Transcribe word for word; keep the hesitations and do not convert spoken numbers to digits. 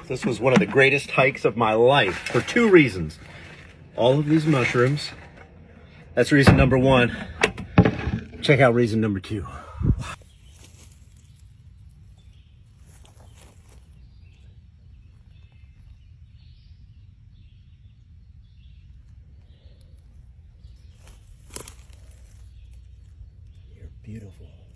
This was one of the greatest hikes of my life for two reasons. All of these mushrooms. That's reason number one. Check out reason number two. You're beautiful.